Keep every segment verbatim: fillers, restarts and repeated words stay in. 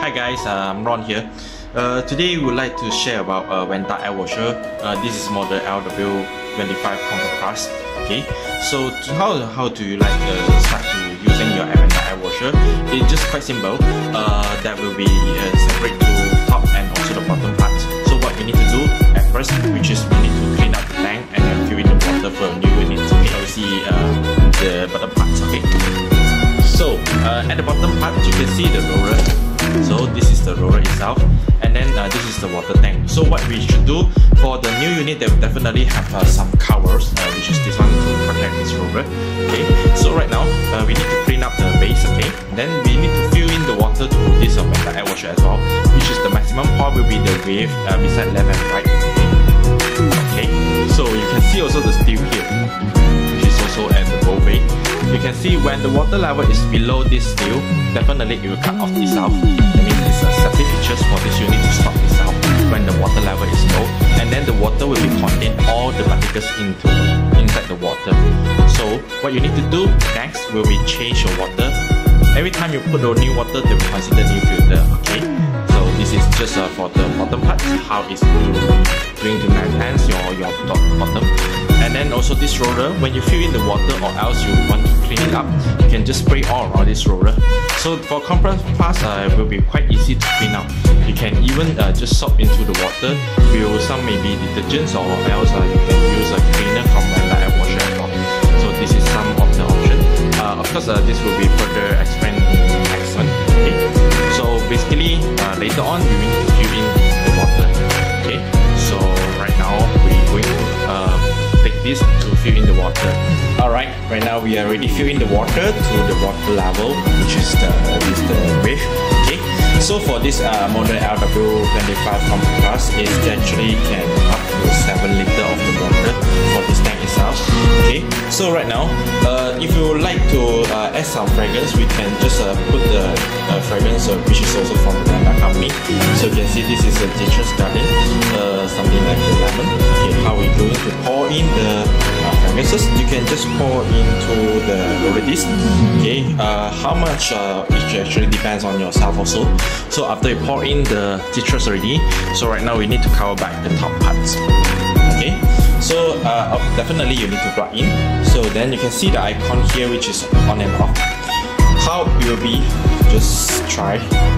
Hi guys, uh, I'm Ron here. Uh, today we would like to share about uh, VENTA Airwasher. Uh, this is model L W twenty-five Compact Plus. Okay, so to how how do you like uh, start to using your VENTA Airwasher? It's just quite simple. Uh, that will be uh, separate to top and also the bottom part. So what we need to do at first, which is we need to clean up the tank and then fill in the water for a new unit. Okay, you see uh, the bottom parts. Okay. So uh, at the bottom part, you can see the roller. So this is the roller itself, and then uh, this is the water tank. So what we should do for the new unit, they will definitely have uh, some covers, uh, which is this one to protect this roller. Okay. So right now uh, we need to clean up the base. Okay. Then we need to fill in the water to this uh, VENTA Airwasher as well, which is the maximum pour will be the wave uh, beside left and right. Okay. Okay. So you can see also the steel here, which is also at the bow bay. You can see when the water level is below this steel, definitely it will cut off itself. That means it's a safety features for this unit to stop itself when the water level is low, and then the water will be contain all the particles into inside the water. So what you need to do next will be change your water. Every time you put the new water, they will consider new filter. Okay. So this is just uh, for the bottom part, how it's going to enhance your your top bottom. And then also this roller, when you fill in the water or else you want to clean it up, you can just spray all around this roller. So for compressed parts, uh, it will be quite easy to clean up. You can even uh, just soak into the water with some maybe detergents, or else uh, you can use a cleaner from VENTA Airwasher as well. So this is some of the options. Uh, of course, uh, this will be further explained in the next one. Okay. So basically, uh, later on we will need to fill in the water. Okay. So right now we're going to uh, take this to fill in the water. Alright, right now we are already filling the water to the water level, which is the, is the wave. Okay, so for this uh, model L W twenty-five Compact Plus, it actually can up to seven liter of the water for this tank itself. Okay, so right now, uh, if you would like to uh, add some fragrance, we can just uh, put the uh, fragrance, uh, which is also from the VENTA company. So you can see this is a citrus garden, uh, something like the lemon. Okay, how we're going to pour in the uh, fragrances, you can just pour into the roller disc. Okay, uh, how much uh, it actually depends on yourself also. So after you pour in the citrus already, so right now we need to cover back the top parts. Okay, so uh, definitely you need to plug in. So then you can see the icon here, which is on and off. How it will be, just try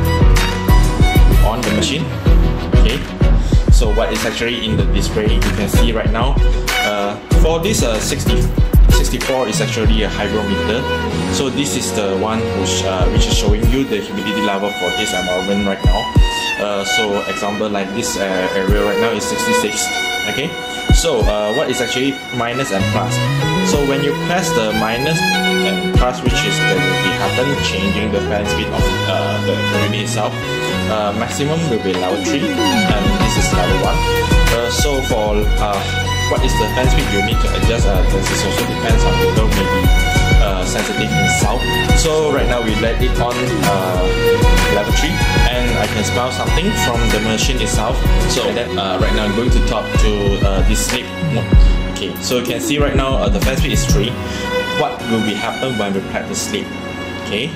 on the machine. Okay, so what is actually in the display, you can see right now. Uh, for this uh, sixty, sixty-four is actually a hygrometer. So this is the one which, uh, which is showing you the humidity level for this environment right now. Uh, so example like this uh, area right now is sixty-six. Okay, so uh, what is actually minus and plus? So when you press the minus and plus, which is that will be happen changing the fan speed of uh, the unit itself. Uh, maximum will be level three, and this is level one. Uh, so for uh, what is the fan speed you need to adjust, uh, this also depends on the door, maybe uh, sensitive in south. So right now we let it on uh, level three, and I can smell something from the machine itself. So then uh, right now I'm going to talk to uh, this sleep mode. Okay, so you can see right now uh, the fan speed is three. What will be happen when we press the sleep? Okay,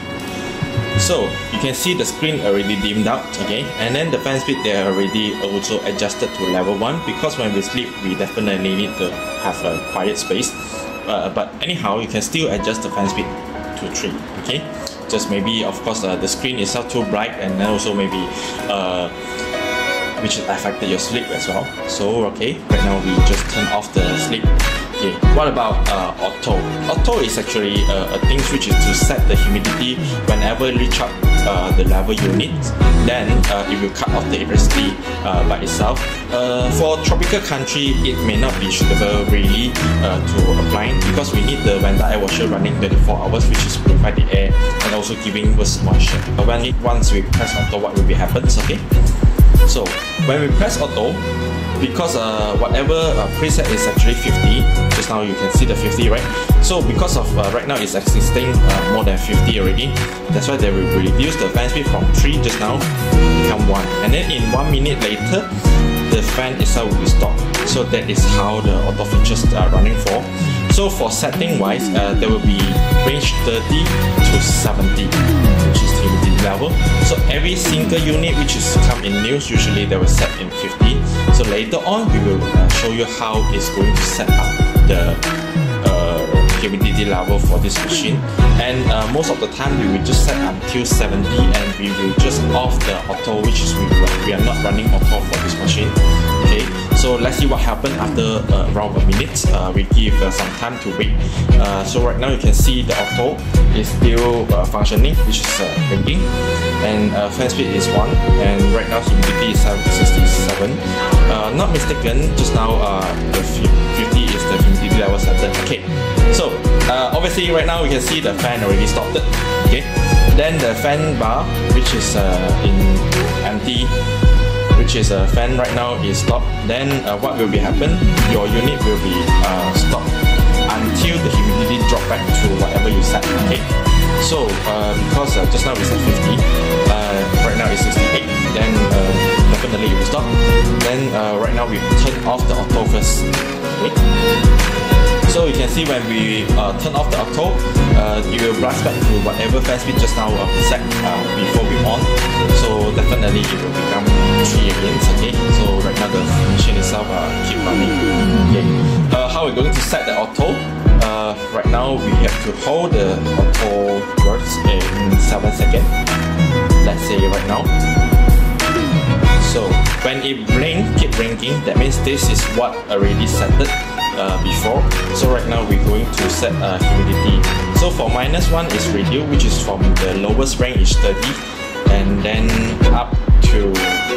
so you can see the screen already dimmed out. Okay, and then the fan speed they are already also adjusted to level one, because when we sleep we definitely need to have a quiet space. Uh, but anyhow, you can still adjust the fan speed to three. Okay, just maybe of course uh, the screen is not too bright, and then also maybe uh, which affected your sleep as well. So okay, right now we just turn off the sleep. Okay, what about uh, auto? Auto is actually uh, a thing which is to set the humidity whenever you reach up uh, the level unit, then uh, it will cut off the electricity uh, by itself. Uh, for tropical country, it may not be suitable really uh, to apply, because we need the VENTA Airwasher running twenty-four hours, which is purify the air and also giving burst moisture. But when it, once we press auto, what will be happens? Okay, so when we press auto, because uh, whatever uh, preset is actually fifty, just now you can see the fifty, right? So because of uh, right now it's existing uh, more than fifty already, that's why they will reduce the fan speed from three just now become one, and then in one minute later the fan itself will be stopped. So that is how the auto features are running for. So for setting wise, uh, there will be range thirty to seventy, which is humidity level. So every single unit which is come in news, usually they will set in fifty. So later on we will uh, show you how it's going to set up the uh, humidity level for this machine. And uh, most of the time we will just set until seventy, and we will just off the auto, which is we, we are not running auto for this machine. Okay, so let's see what happened after uh, around a minute. Uh, we give uh, some time to wait. Uh, so right now you can see the auto is still uh, functioning, which is uh, blinking, and uh, fan speed is one, and right now humidity is sixty-seven. Uh, not mistaken, just now uh, the fifty is the humidity level set. Okay, so uh, obviously right now we can see the fan already stopped it. Okay, then the fan bar, which is uh, in empty, which is a uh, fan right now, is stopped. Then uh, what will be happen? Your unit will be uh, stopped until the humidity drop back to whatever you set. Okay, so uh, because uh, just now we set fifty, uh, right now it's sixty-eight, then uh, definitely it will stop. Then uh, right now we turn off the auto first. Okay. So you can see when we uh, turn off the auto, uh, it will blast back to whatever fan speed just now uh, set uh, before we on. So definitely it will become three again. Okay. So right now the machine itself uh, keep running. Okay. Uh, how we're going to set the auto? Uh, right now we have to hold the auto works in seven seconds. Let's say right now. So when it blink, keep blinking, that means this is what already set it uh, before. So right now we're going to set uh, humidity. So for minus one is radio, which is from the lowest range is thirty, and then up to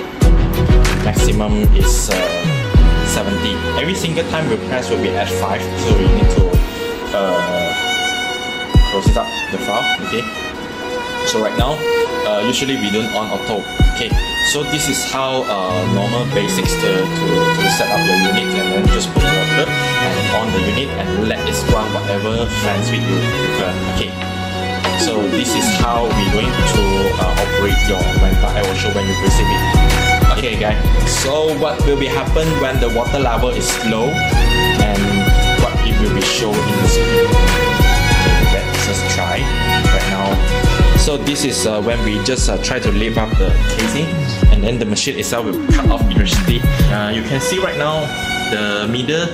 maximum is uh, seventy. Every single time we press will be at five, so we need to uh, close it up the valve. Okay. So right now, uh, usually we don't on auto. Okay, so this is how uh, normal basics to, to, to set up your unit, and then just put water and on the unit and let it run whatever fan speed you prefer. Okay, so this is how we're going to uh, operate your VENTA Airwasher when you receive it. Okay guys, so what will be happen when the water level is low, and what it will be shown in the screen. Okay, let's just try right now. So this is uh, when we just uh, try to lift up the casing, and then the machine itself will cut off electricity. Uh, you can see right now the middle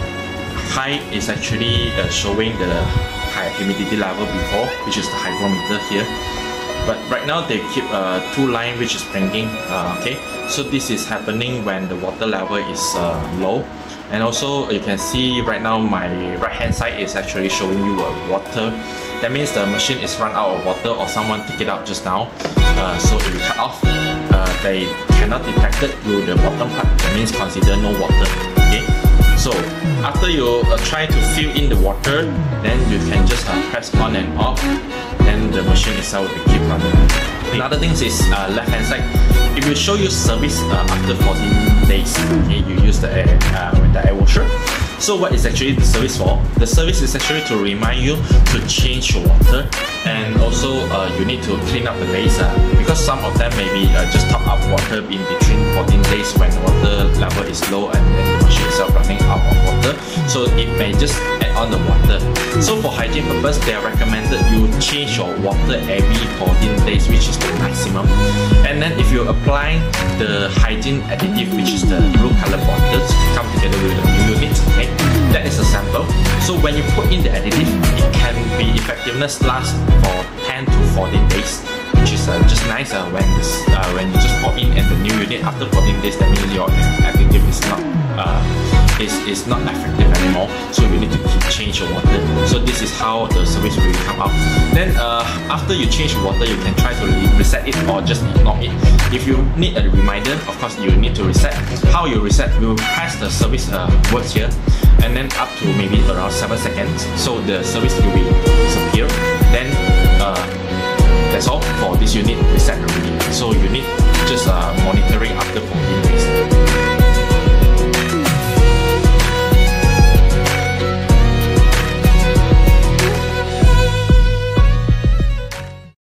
height is actually uh, showing the high humidity level before, which is the hygrometer here. But right now they keep uh, two line which is blinking. Uh, okay, so this is happening when the water level is uh, low. And also you can see right now my right hand side is actually showing you uh, water. That means the machine is run out of water, or someone took it out just now, uh, so it will cut off. Uh, they cannot detect it through the bottom part. That means consider no water. Okay. So after you uh, try to fill in the water, then you can just uh, press on and off. Then the machine itself will keep running. Another thing is uh, left hand side. It will show you service uh, after fourteen days. Okay, you use the air, uh, the Airwasher. So what is actually the service for? The service is actually to remind you to change your water, and also uh, you need to clean up the base uh, because some of them maybe uh, just top up water in between fourteen days when water level is low and then the machine itself running out of water. So it may just add on the water. So for hygiene purpose, they are recommended you change your water every fourteen days, which is the maximum. And then if you apply the hygiene additive, which is the blue color bottles, come together with the new unit. Okay? That is a sample. So when you put in the additive, it can be effectiveness last for ten to fourteen days, which is uh, just nice uh, when this uh, when you just put in and the new unit after fourteen days. That means your additive is not uh, is is not effective anymore. So you need to keep change your water. So this is how the service will come out. Then uh, after you change your water, you can try to reset it or just ignore it. If you need a reminder, of course you need to reset. How you reset? You press the service uh, words here, and then up to maybe around seven seconds. So the service will be disappear. Then uh, that's all for this unit reset already. So you need just uh, monitoring